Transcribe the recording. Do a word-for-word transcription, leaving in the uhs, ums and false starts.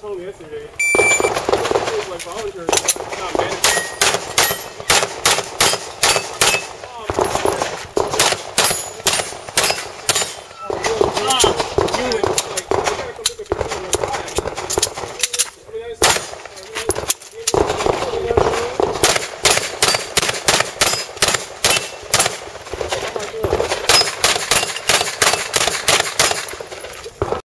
told me yesterday. It was like voluntary, not mandatory.